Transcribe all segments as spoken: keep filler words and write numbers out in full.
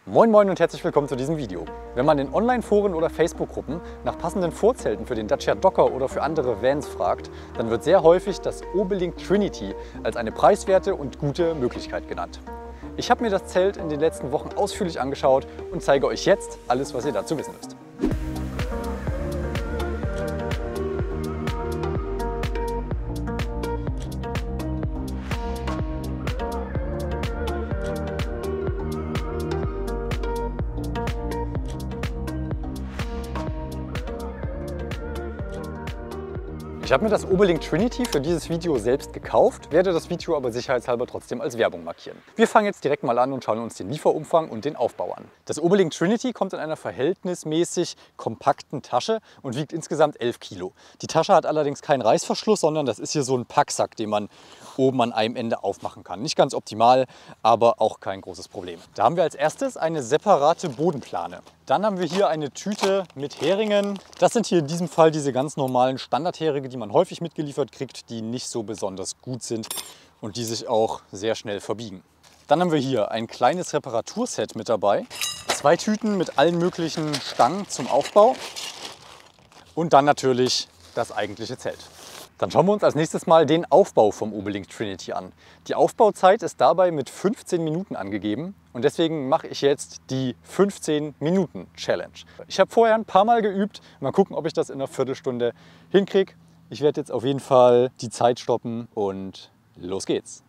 Moin Moin und herzlich willkommen zu diesem Video. Wenn man in Online-Foren oder Facebook-Gruppen nach passenden Vorzelten für den Dacia Docker oder für andere Vans fragt, dann wird sehr häufig das Obelink Trinity als eine preiswerte und gute Möglichkeit genannt. Ich habe mir das Zelt in den letzten Wochen ausführlich angeschaut und zeige euch jetzt alles, was ihr dazu wissen müsst. Ich habe mir das Obelink Trinity für dieses Video selbst gekauft, werde das Video aber sicherheitshalber trotzdem als Werbung markieren. Wir fangen jetzt direkt mal an und schauen uns den Lieferumfang und den Aufbau an. Das Obelink Trinity kommt in einer verhältnismäßig kompakten Tasche und wiegt insgesamt elf Kilo. Die Tasche hat allerdings keinen Reißverschluss, sondern das ist hier so ein Packsack, den man oben an einem Ende aufmachen kann. Nicht ganz optimal, aber auch kein großes Problem. Da haben wir als erstes eine separate Bodenplane. Dann haben wir hier eine Tüte mit Heringen. Das sind hier in diesem Fall diese ganz normalen Standardheringe, die man häufig mitgeliefert kriegt, die nicht so besonders gut sind und die sich auch sehr schnell verbiegen. Dann haben wir hier ein kleines Reparaturset mit dabei. Zwei Tüten mit allen möglichen Stangen zum Aufbau. Und dann natürlich das eigentliche Zelt. Dann schauen wir uns als nächstes mal den Aufbau vom Obelink Trinity an. Die Aufbauzeit ist dabei mit fünfzehn Minuten angegeben und deswegen mache ich jetzt die fünfzehn Minuten Challenge. Ich habe vorher ein paar Mal geübt, mal gucken, ob ich das in einer Viertelstunde hinkriege. Ich werde jetzt auf jeden Fall die Zeit stoppen und los geht's.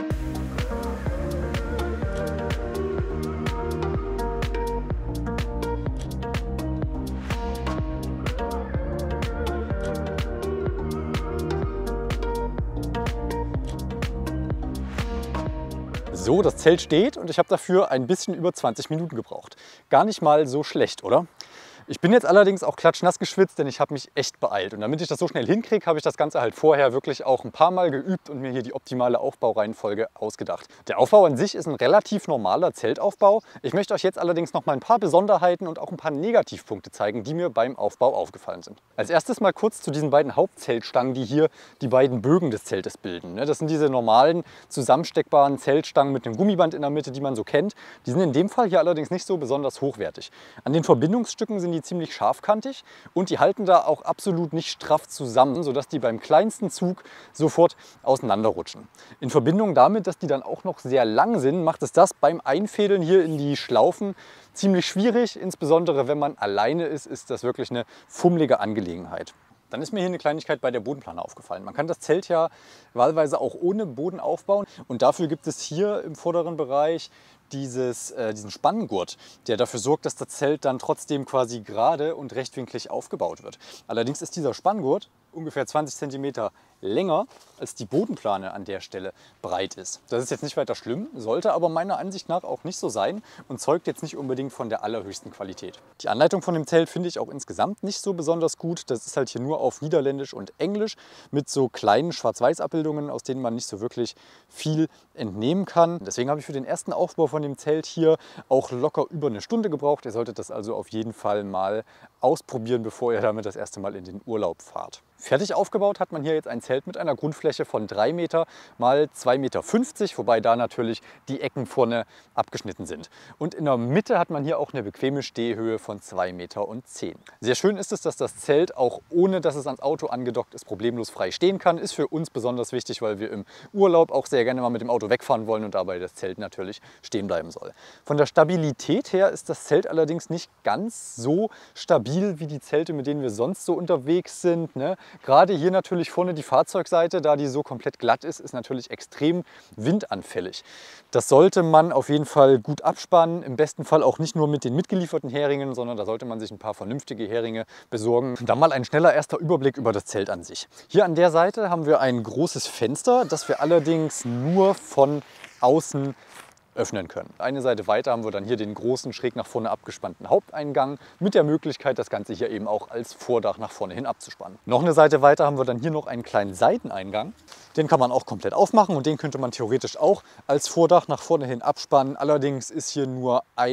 So, das Zelt steht und ich habe dafür ein bisschen über zwanzig Minuten gebraucht. Gar nicht mal so schlecht, oder? Ich bin jetzt allerdings auch klatschnass geschwitzt, denn ich habe mich echt beeilt. Und damit ich das so schnell hinkriege, habe ich das Ganze halt vorher wirklich auch ein paar Mal geübt und mir hier die optimale Aufbaureihenfolge ausgedacht. Der Aufbau an sich ist ein relativ normaler Zeltaufbau. Ich möchte euch jetzt allerdings noch mal ein paar Besonderheiten und auch ein paar Negativpunkte zeigen, die mir beim Aufbau aufgefallen sind. Als erstes mal kurz zu diesen beiden Hauptzeltstangen, die hier die beiden Bögen des Zeltes bilden. Das sind diese normalen zusammensteckbaren Zeltstangen mit einem Gummiband in der Mitte, die man so kennt. Die sind in dem Fall hier allerdings nicht so besonders hochwertig. An den Verbindungsstücken sind die ziemlich scharfkantig und die halten da auch absolut nicht straff zusammen, sodass die beim kleinsten Zug sofort auseinanderrutschen. In Verbindung damit, dass die dann auch noch sehr lang sind, macht es das beim Einfädeln hier in die Schlaufen ziemlich schwierig. Insbesondere wenn man alleine ist, ist das wirklich eine fummelige Angelegenheit. Dann ist mir hier eine Kleinigkeit bei der Bodenplane aufgefallen. Man kann das Zelt ja wahlweise auch ohne Boden aufbauen und dafür gibt es hier im vorderen Bereich dieses, äh, diesen Spanngurt, der dafür sorgt, dass das Zelt dann trotzdem quasi gerade und rechtwinklig aufgebaut wird. Allerdings ist dieser Spanngurt ungefähr zwanzig Zentimeter länger als die Bodenplane an der Stelle breit ist. Das ist jetzt nicht weiter schlimm, sollte aber meiner Ansicht nach auch nicht so sein und zeugt jetzt nicht unbedingt von der allerhöchsten Qualität. Die Anleitung von dem Zelt finde ich auch insgesamt nicht so besonders gut. Das ist halt hier nur auf Niederländisch und Englisch mit so kleinen Schwarz-Weiß-Abbildungen, aus denen man nicht so wirklich viel entnehmen kann. Deswegen habe ich für den ersten Aufbau von dem Zelt hier auch locker über eine Stunde gebraucht. Ihr solltet das also auf jeden Fall mal ausprobieren, bevor ihr damit das erste Mal in den Urlaub fahrt. Fertig aufgebaut hat man hier jetzt ein Zelt mit einer Grundfläche von drei Meter mal zwei Meter fünfzig, wobei da natürlich die Ecken vorne abgeschnitten sind. Und in der Mitte hat man hier auch eine bequeme Stehhöhe von zwei Meter zehn. Sehr schön ist es, dass das Zelt auch ohne, dass es ans Auto angedockt ist, problemlos frei stehen kann. Ist für uns besonders wichtig, weil wir im Urlaub auch sehr gerne mal mit dem Auto wegfahren wollen und dabei das Zelt natürlich stehen bleiben soll. Von der Stabilität her ist das Zelt allerdings nicht ganz so stabil wie die Zelte, mit denen wir sonst so unterwegs sind, ne? Gerade hier natürlich vorne die Fahrzeugseite, da die so komplett glatt ist, ist natürlich extrem windanfällig. Das sollte man auf jeden Fall gut abspannen, im besten Fall auch nicht nur mit den mitgelieferten Heringen, sondern da sollte man sich ein paar vernünftige Heringe besorgen. Dann mal ein schneller erster Überblick über das Zelt an sich. Hier an der Seite haben wir ein großes Fenster, das wir allerdings nur von außen öffnen können. Eine Seite weiter haben wir dann hier den großen, schräg nach vorne abgespannten Haupteingang mit der Möglichkeit, das Ganze hier eben auch als Vordach nach vorne hin abzuspannen. Noch eine Seite weiter haben wir dann hier noch einen kleinen Seiteneingang. Den kann man auch komplett aufmachen und den könnte man theoretisch auch als Vordach nach vorne hin abspannen. Allerdings ist hier nur ein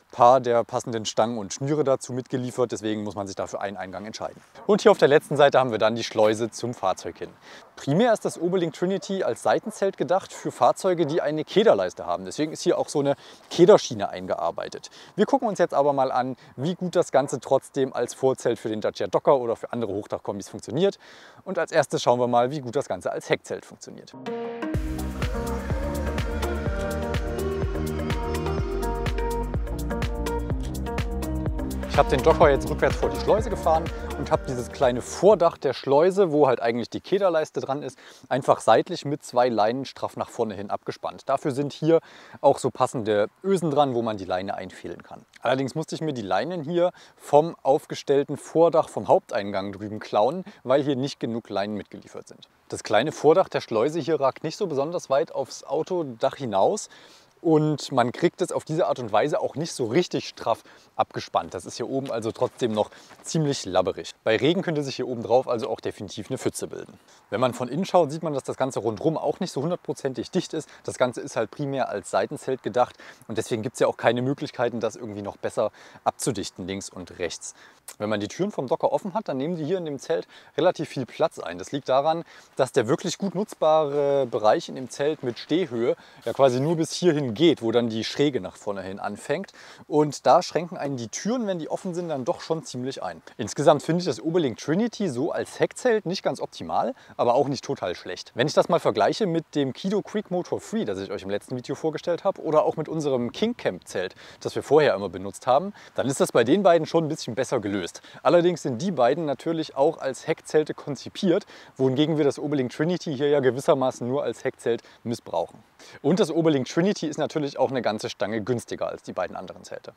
paar der passenden Stangen und Schnüre dazu mitgeliefert. Deswegen muss man sich dafür einen Eingang entscheiden. Und hier auf der letzten Seite haben wir dann die Schleuse zum Fahrzeug hin. Primär ist das Oberlink Trinity als Seitenzelt gedacht für Fahrzeuge, die eine Kederleiste haben. Deswegen ist hier auch so eine Kederschiene eingearbeitet. Wir gucken uns jetzt aber mal an, wie gut das Ganze trotzdem als Vorzelt für den Dacia Docker oder für andere Hochdachkombis funktioniert. Und als erstes schauen wir mal, wie gut das Ganze als Heckzelt funktioniert. Ich habe den Docker jetzt rückwärts vor die Schleuse gefahren und habe dieses kleine Vordach der Schleuse, wo halt eigentlich die Kederleiste dran ist, einfach seitlich mit zwei Leinen straff nach vorne hin abgespannt. Dafür sind hier auch so passende Ösen dran, wo man die Leine einfädeln kann. Allerdings musste ich mir die Leinen hier vom aufgestellten Vordach vom Haupteingang drüben klauen, weil hier nicht genug Leinen mitgeliefert sind. Das kleine Vordach der Schleuse hier ragt nicht so besonders weit aufs Autodach hinaus. Und man kriegt es auf diese Art und Weise auch nicht so richtig straff abgespannt. Das ist hier oben also trotzdem noch ziemlich labberig. Bei Regen könnte sich hier oben drauf also auch definitiv eine Pfütze bilden. Wenn man von innen schaut, sieht man, dass das Ganze rundherum auch nicht so hundertprozentig dicht ist. Das Ganze ist halt primär als Seitenzelt gedacht und deswegen gibt es ja auch keine Möglichkeiten, das irgendwie noch besser abzudichten, links und rechts. Wenn man die Türen vom Docker offen hat, dann nehmen die hier in dem Zelt relativ viel Platz ein. Das liegt daran, dass der wirklich gut nutzbare Bereich in dem Zelt mit Stehhöhe ja quasi nur bis hierhin geht, wo dann die Schräge nach vorne hin anfängt. Und da schränken einen die Türen, wenn die offen sind, dann doch schon ziemlich ein. Insgesamt finde ich das Oberlink Trinity so als Heckzelt nicht ganz optimal, aber auch nicht total schlecht. Wenn ich das mal vergleiche mit dem Kido Creek Motor Free, das ich euch im letzten Video vorgestellt habe, oder auch mit unserem King Camp Zelt, das wir vorher immer benutzt haben, dann ist das bei den beiden schon ein bisschen besser gelöst. Allerdings sind die beiden natürlich auch als Heckzelte konzipiert, wohingegen wir das Oberlink Trinity hier ja gewissermaßen nur als Heckzelt missbrauchen. Und das Oberlink Trinity ist natürlich auch eine ganze Stange günstiger als die beiden anderen Zelte.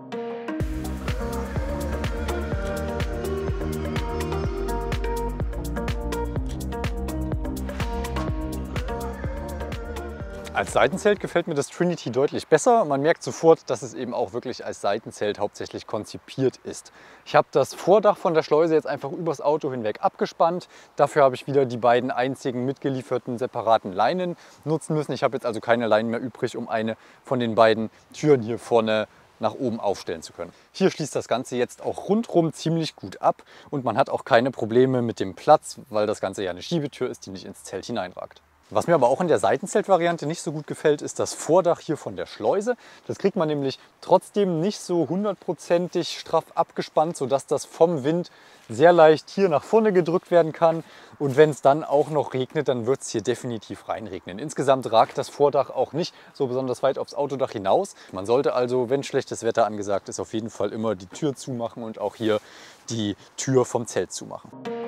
Als Seitenzelt gefällt mir das Trinity deutlich besser. Man merkt sofort, dass es eben auch wirklich als Seitenzelt hauptsächlich konzipiert ist. Ich habe das Vordach von der Schleuse jetzt einfach übers Auto hinweg abgespannt. Dafür habe ich wieder die beiden einzigen mitgelieferten separaten Leinen nutzen müssen. Ich habe jetzt also keine Leinen mehr übrig, um eine von den beiden Türen hier vorne nach oben aufstellen zu können. Hier schließt das Ganze jetzt auch rundherum ziemlich gut ab und man hat auch keine Probleme mit dem Platz, weil das Ganze ja eine Schiebetür ist, die nicht ins Zelt hineinragt. Was mir aber auch in der Seitenzelt-Variante nicht so gut gefällt, ist das Vordach hier von der Schleuse. Das kriegt man nämlich trotzdem nicht so hundertprozentig straff abgespannt, sodass das vom Wind sehr leicht hier nach vorne gedrückt werden kann. Und wenn es dann auch noch regnet, dann wird es hier definitiv reinregnen. Insgesamt ragt das Vordach auch nicht so besonders weit aufs Autodach hinaus. Man sollte also, wenn schlechtes Wetter angesagt ist, auf jeden Fall immer die Tür zumachen und auch hier die Tür vom Zelt zumachen.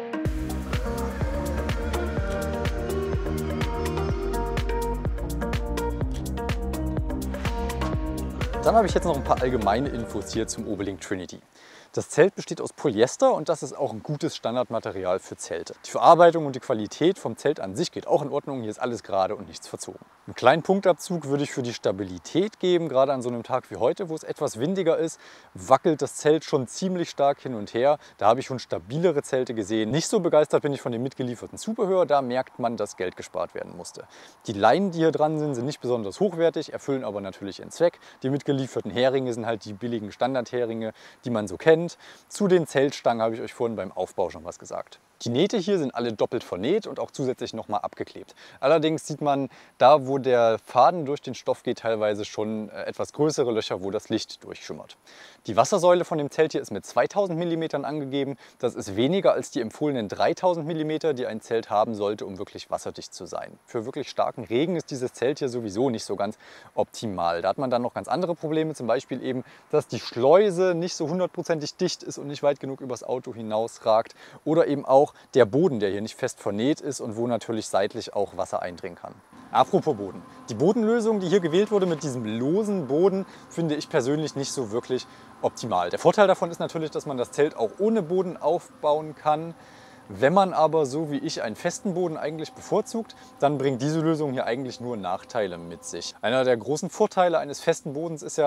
Dann habe ich jetzt noch ein paar allgemeine Infos hier zum Oberlink Trinity. Das Zelt besteht aus Polyester und das ist auch ein gutes Standardmaterial für Zelte. Die Verarbeitung und die Qualität vom Zelt an sich geht auch in Ordnung. Hier ist alles gerade und nichts verzogen. Einen kleinen Punktabzug würde ich für die Stabilität geben. Gerade an so einem Tag wie heute, wo es etwas windiger ist, wackelt das Zelt schon ziemlich stark hin und her. Da habe ich schon stabilere Zelte gesehen. Nicht so begeistert bin ich von dem mitgelieferten Zubehör. Da merkt man, dass Geld gespart werden musste. Die Leinen, die hier dran sind, sind nicht besonders hochwertig, erfüllen aber natürlich ihren Zweck. Die mitgelieferten Heringe sind halt die billigen Standardheringe, die man so kennt. Zu den Zeltstangen habe ich euch vorhin beim Aufbau schon was gesagt. Die Nähte hier sind alle doppelt vernäht und auch zusätzlich nochmal abgeklebt. Allerdings sieht man da, wo der Faden durch den Stoff geht, teilweise schon etwas größere Löcher, wo das Licht durchschimmert. Die Wassersäule von dem Zelt hier ist mit zweitausend Millimetern angegeben. Das ist weniger als die empfohlenen dreitausend Millimeter, die ein Zelt haben sollte, um wirklich wasserdicht zu sein. Für wirklich starken Regen ist dieses Zelt hier sowieso nicht so ganz optimal. Da hat man dann noch ganz andere Probleme, zum Beispiel eben, dass die Schleuse nicht so hundertprozentig dicht ist und nicht weit genug übers Auto hinausragt oder eben auch der Boden, der hier nicht fest vernäht ist und wo natürlich seitlich auch Wasser eindringen kann. Apropos Boden. Die Bodenlösung, die hier gewählt wurde mit diesem losen Boden, finde ich persönlich nicht so wirklich optimal. Der Vorteil davon ist natürlich, dass man das Zelt auch ohne Boden aufbauen kann. Wenn man aber so wie ich einen festen Boden eigentlich bevorzugt, dann bringt diese Lösung hier eigentlich nur Nachteile mit sich. Einer der großen Vorteile eines festen Bodens ist ja,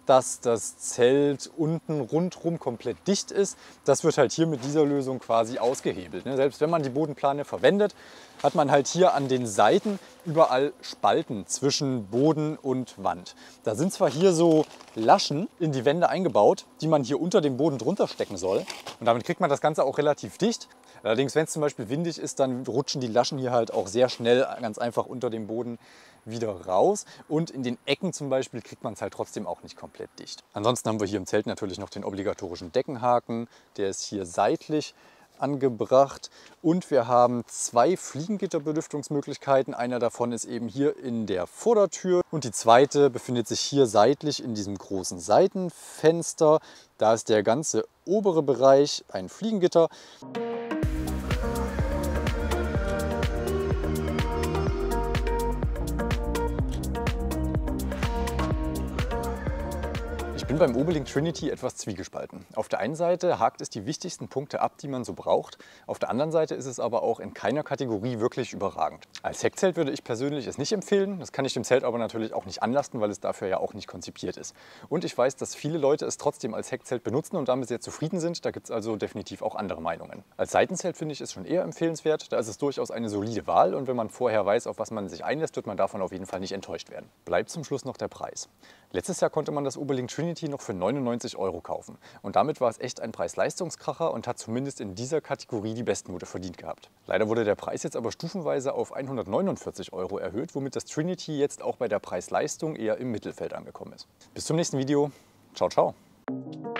dass das Zelt unten rundherum komplett dicht ist. Das wird halt hier mit dieser Lösung quasi ausgehebelt. Selbst wenn man die Bodenplane verwendet, hat man halt hier an den Seiten überall Spalten zwischen Boden und Wand. Da sind zwar hier so Laschen in die Wände eingebaut, die man hier unter dem Boden drunter stecken soll. Und damit kriegt man das Ganze auch relativ dicht. Allerdings, wenn es zum Beispiel windig ist, dann rutschen die Laschen hier halt auch sehr schnell ganz einfach unter dem Boden wieder raus. Und in den Ecken zum Beispiel kriegt man es halt trotzdem auch nicht komplett dicht. Ansonsten haben wir hier im Zelt natürlich noch den obligatorischen Deckenhaken. Der ist hier seitlich angebracht. Und wir haben zwei Fliegengitterbelüftungsmöglichkeiten. Einer davon ist eben hier in der Vordertür und die zweite befindet sich hier seitlich in diesem großen Seitenfenster. Da ist der ganze obere Bereich ein Fliegengitter. Ich bin beim Obelink Trinity etwas zwiegespalten. Auf der einen Seite hakt es die wichtigsten Punkte ab, die man so braucht. Auf der anderen Seite ist es aber auch in keiner Kategorie wirklich überragend. Als Heckzelt würde ich persönlich es nicht empfehlen. Das kann ich dem Zelt aber natürlich auch nicht anlasten, weil es dafür ja auch nicht konzipiert ist. Und ich weiß, dass viele Leute es trotzdem als Heckzelt benutzen und damit sehr zufrieden sind. Da gibt es also definitiv auch andere Meinungen. Als Seitenzelt finde ich es schon eher empfehlenswert. Da ist es durchaus eine solide Wahl und wenn man vorher weiß, auf was man sich einlässt, wird man davon auf jeden Fall nicht enttäuscht werden. Bleibt zum Schluss noch der Preis. Letztes Jahr konnte man das Obelink Trinity noch für neunundneunzig Euro kaufen. Und damit war es echt ein Preis-Leistungskracher und hat zumindest in dieser Kategorie die Bestnote verdient gehabt. Leider wurde der Preis jetzt aber stufenweise auf hundertneunundvierzig Euro erhöht, womit das Trinity jetzt auch bei der Preis-Leistung eher im Mittelfeld angekommen ist. Bis zum nächsten Video. Ciao, ciao.